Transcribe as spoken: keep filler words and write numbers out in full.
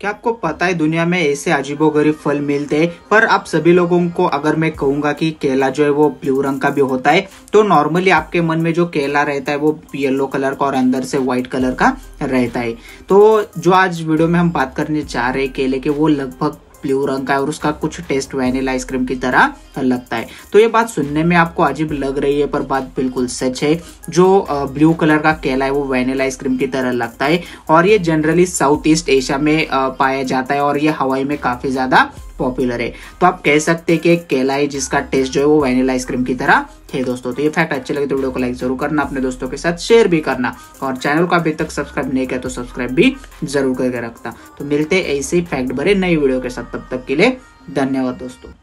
क्या आपको पता है दुनिया में ऐसे अजीबोगरीब फल मिलते हैं, पर आप सभी लोगों को अगर मैं कहूंगा कि केला जो है वो ब्लू रंग का भी होता है, तो नॉर्मली आपके मन में जो केला रहता है वो येलो कलर का और अंदर से व्हाइट कलर का रहता है। तो जो आज वीडियो में हम बात करने चाह रहे हैं केले के, वो लगभग ब्लू रंग का है और उसका कुछ टेस्ट वैनिला आइसक्रीम की तरह लगता है। तो ये बात सुनने में आपको अजीब लग रही है, पर बात बिल्कुल सच है। जो ब्लू कलर का केला है वो वैनिला आइसक्रीम की तरह लगता है और ये जनरली साउथ ईस्ट एशिया में पाया जाता है और ये हवाई में काफी ज्यादा पॉपुलर है। तो आप कह सकते हैं कि एक केला है जिसका टेस्ट जो है वो वैनिला आइसक्रीम की तरह है। दोस्तों तो ये फैक्ट अच्छे लगे तो वीडियो को लाइक जरूर करना, अपने दोस्तों के साथ शेयर भी करना और चैनल को अभी तक सब्सक्राइब नहीं किया तो सब्सक्राइब भी जरूर करके रखना। तो मिलते हैं ऐसे ही फैक्ट भरे नई वीडियो के साथ, तब तक के लिए धन्यवाद दोस्तों।